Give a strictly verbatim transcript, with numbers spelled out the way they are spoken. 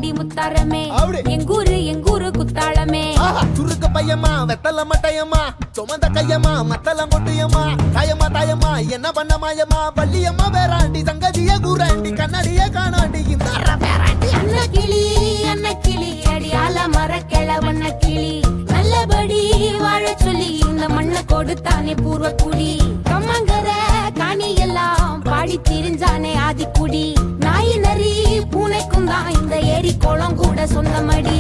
அடி முத்தாரமே எங்கூரு எங்கூரு குத்தாளமே சுருக்கு பையமா வெத்தல மட்டையம்மா சுமந்த கையம்மா மத்தலம் கொட்டியம்மா தாயம்மா தாயம்மா என்ன பண்ண மாயம்மா பள்ளியம்மா வேறாண்டி சங்கதிய கூறாண்டி கண்ணாடிய காணாண்டி இந்த அண்ண கிளி அண்ண கிளி அடியால மர கிழவண்ண கிளி நல்லபடி வாழ சொல்லி இந்த மண்ணை கொடுத்தானே பூர்வ குடி கம்மங்கர காணி எல்லாம் பாடி திரிஞ்சானே ஆதிக்குடி நாய் நரி பூனைக்கும் தான் இந்த ஏரி குளம் கூட சொந்தமடி